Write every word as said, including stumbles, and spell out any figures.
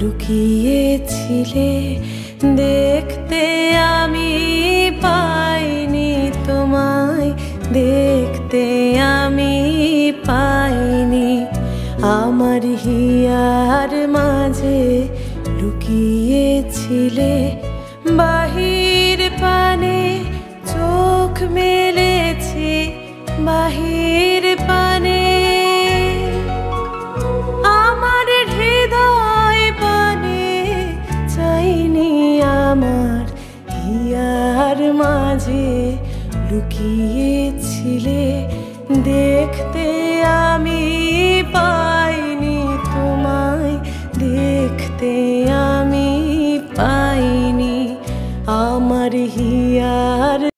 লুকিয়েছিলে দেখতে আমি পাইনি তোমায়, দেখতে আমি পাইনি। আমার হিয়ার মাঝে লুকিয়েছিলে, বাহির পানে চোখ মেলেছি, বাহির পানে আমার হৃদয় পানে চাইনি। আমার হিয়ার মাঝে লুকিয়েছিলে দেখতে আমি পাইনি তোমায়, দেখতে আমি পাইনি। আমার হিয়ার